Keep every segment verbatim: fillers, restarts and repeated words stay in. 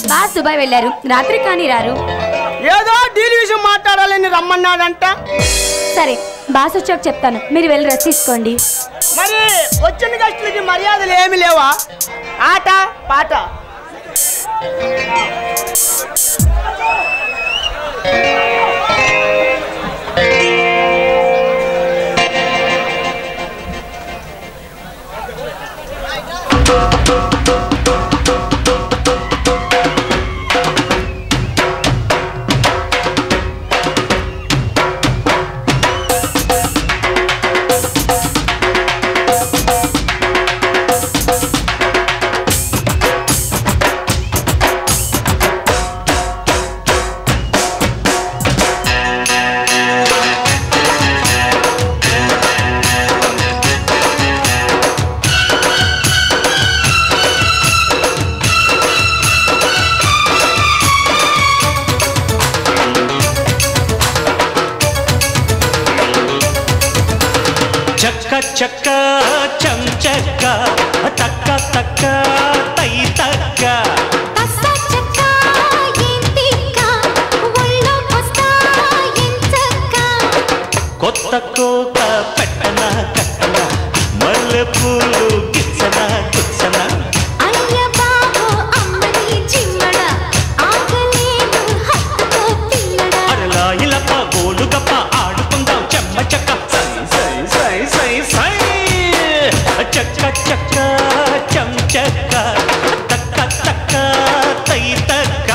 Boss Dubai వెళ్ళారు, రాత్రి కానీ రారు. ఏదో డీల్ విషయం మాట్లాడాలని రమ్మన్నాడంట. సరే బాస్ వచ్చాక చెప్తాను, మీరు వెళ్ళి రెస్ట్ తీసుకోండి. మరి వచ్చిన గెస్టులకి మర్యాదలు ఏమి లేవా? ఆట పాట చక్క చంచక్క తక్క తక్క తై తక్క కొత్త కోక పెట్టన కట్టన మల్లె పూలు గిచ్చన గుచ్చన అరలా ఇలప గోలు గప్ప ఆడుకుందాం చెమ్మ చక్క చక్క చక్క చం చక్క తక్క తక్క తై తక్క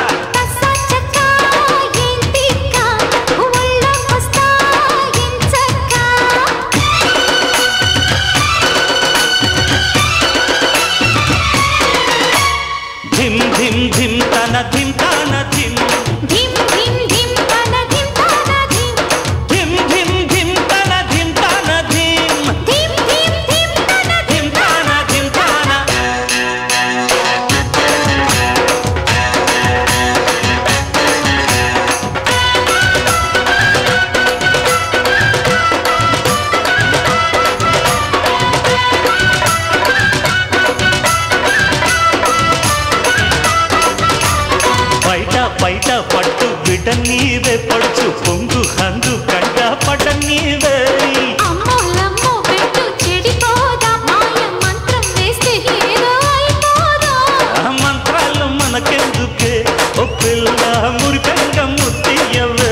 ధిమ్ ధిమ్ ధిమ్ తన ధిమ్ తన ధిమ్ ధిమ్ ధిమ్ ధిమ్ తన ధిమ్ తన ధిమ్ ధిమ్ ధిమ్ ధిమ్ తన ధిమ్ తన ధిమ్ ధిమ్ ధిమ్ ధిమ్ తన ధిమ్ తన ధిమ్ తన బయట బయట పట్టు బిడ్డ నీవే పడుచు పొంగు హంగు కంట పడ్డ నీవే మంత్రాలు మనకెందుకే ఓ పిల్ల మురిపెంగ ముత్తియవే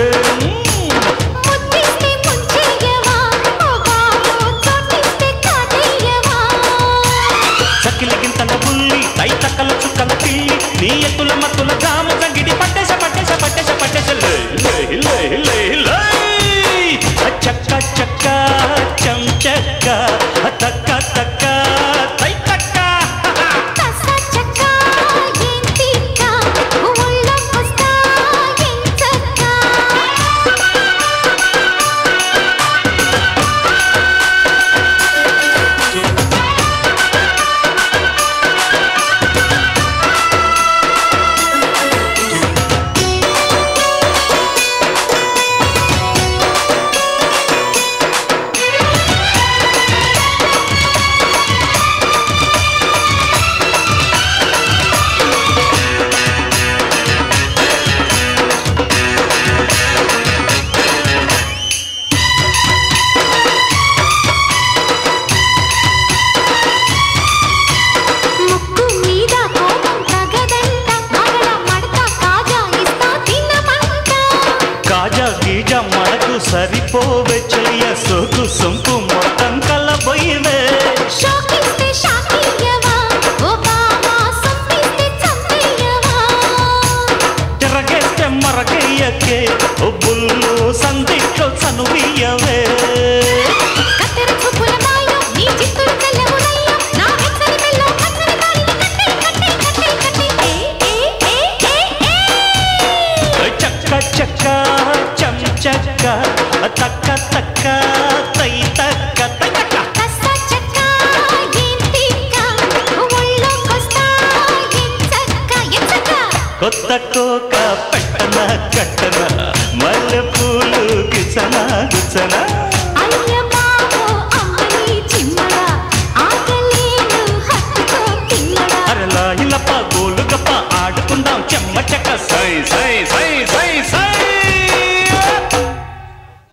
చక్కిల గింతల బుల్లి తై తక్కల చుక్కల పిల్లి నీ ఎత్తుల మత్తుల గాము గంగిడి పట్టేస పట్టేస పట్టేస పట్టేస చక్క చక్క చం చక్క తక్క తక్క తై తక్క మనకు సరిపోవే చెయ్య సోకు సొంపు మొత్తం కలబోయివే తిరగేస్తే మరగయ్యకే ఓ బుల్లు సందిట్లో సనువియవే చక్క చక్క చం చక్క తక్క తక్క తై తక్క తై తక్క కొత్త కోక పెట్టన కట్టన మల్లె పూలు గిచ్చన గుచ్చన